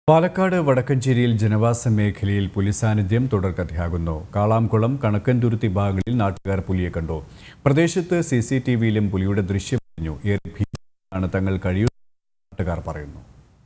പാലക്കാട് വടക്കഞ്ചേരിയിൽ ജനവാസ മേഖലയിൽ പുലി സാന്നിധ്യം തുടർക്കഥയാകുന്നു. കാളാംകുളം, കണക്കൻതുരുത്തി ഭാഗങ്ങളിൽ നാട്ടുകാർ പുലിയെ കണ്ടു. പ്രദേശത്ത് CCTVയിലും പുലിയുടെ ദൃശ്യം കഴിഞ്ഞു. ഏറെ ഭീതിയാണ് തങ്ങൾ കഴിയുന്നതെന്ന് നാട്ടുകാർ പറയുന്നു.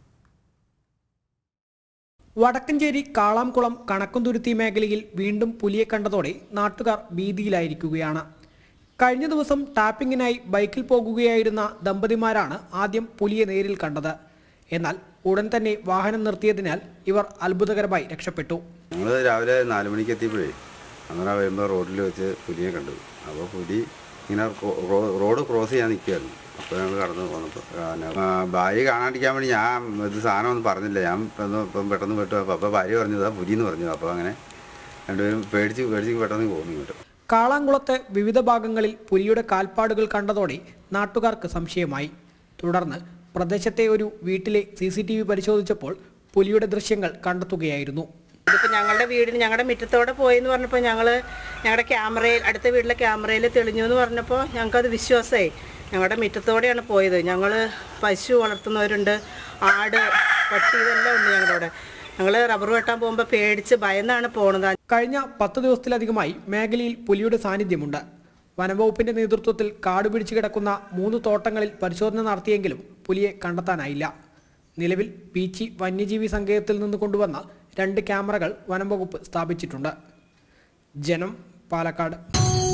വടക്കഞ്ചേരി കാളാംകുളം കണക്കൻതുരുത്തി മേഖലയിൽ വീണ്ടും പുലിയെ കണ്ടതോടെ നാട്ടുകാർ ഭീതിയിലായിരിക്കുകയാണ്. കഴിഞ്ഞ ദിവസം ടാപ്പിങ്ങിനായി ബൈക്കിൽ പോകുകയായിരുന്ന ദമ്പതിമാരാണ് ആദ്യം പുലിയെ നേരിൽ കണ്ടത്. എന്നാൽ ഉടൻ തന്നെ വാഹനം നിർത്തിയതിനാൽ ഇവർ അത്ഭുതകരമായി രക്ഷപ്പെട്ടു. ഞങ്ങൾ രാവിലെ 4 മണിക്ക് എത്തിയപ്പോഴേ അങ്ങനെ വരുമ്പോൾ റോഡിൽ വെച്ച് പുലിയെ കണ്ടു. അപ്പോൾ പുലി ഇങ്ങനെ റോഡ് ക്രോസ് ചെയ്യാൻ നിൽക്കുകയായിരുന്നു. അപ്പോൾ ഞങ്ങൾ കടന്നു പോന്നപ്പോൾ ഭാര്യ കാണാണ്ടിരിക്കാൻ വേണ്ടി ഞാൻ ഇത് സാധനം ഒന്നും പറഞ്ഞില്ല. ഞാൻ ഇപ്പം പെട്ടെന്ന് പെട്ടു. അപ്പോൾ ഭാര്യ പറഞ്ഞതാ പുലിയെന്ന് പറഞ്ഞു. അപ്പോൾ അങ്ങനെ രണ്ടുപേരും പേടിച്ച് പെട്ടെന്ന് പോകുന്നു ഇങ്ങോട്ട്. കാളാംകുളത്തെ വിവിധ ഭാഗങ്ങളിൽ പുലിയുടെ കാൽപ്പാടുകൾ കണ്ടതോടെ നാട്ടുകാർക്ക് സംശയമായി. തുടർന്ന് പ്രദേശത്തെ ഒരു വീട്ടിലെ CCTV പരിശോധിച്ചപ്പോൾ പുലിയുടെ ദൃശ്യങ്ങൾ കണ്ടെത്തുകയായിരുന്നു. ഇതിപ്പോൾ ഞങ്ങളുടെ വീടിന് ഞങ്ങളുടെ മുറ്റത്തോടെ പോയെന്ന് പറഞ്ഞപ്പോൾ ഞങ്ങളുടെ ക്യാമറയിൽ അടുത്ത വീട്ടിലെ ക്യാമറയിൽ തെളിഞ്ഞു എന്ന് പറഞ്ഞപ്പോൾ ഞങ്ങൾക്കത് വിശ്വാസമായി. ഞങ്ങളുടെ മുറ്റത്തോടെയാണ് പോയത്. ഞങ്ങൾ പശു വളർത്തുന്നവരുണ്ട്, ആട്, പട്ടി ഇതെല്ലാം ഉണ്ട് ഞങ്ങളുടെ. ഞങ്ങൾ റബ്ബർ വെട്ടാൻ പോകുമ്പോൾ പേടിച്ച് ഭയന്നാണ് പോകുന്നത്. കഴിഞ്ഞ 10 ദിവസത്തിലധികമായി മേഖലയിൽ പുലിയുടെ സാന്നിധ്യമുണ്ട്. വനംവകുപ്പിന്റെ നേതൃത്വത്തിൽ കാട് പിടിച്ചു കിടക്കുന്ന 3 തോട്ടങ്ങളിൽ പരിശോധന നടത്തിയെങ്കിലും പുലിയെ കണ്ടെത്താനായില്ല. നിലവിൽ പീച്ചി വന്യജീവി സങ്കേതത്തിൽ നിന്ന് കൊണ്ടുവന്ന 2 ക്യാമറകൾ വനംവകുപ്പ് സ്ഥാപിച്ചിട്ടുണ്ട്. ജനം, പാലക്കാട്.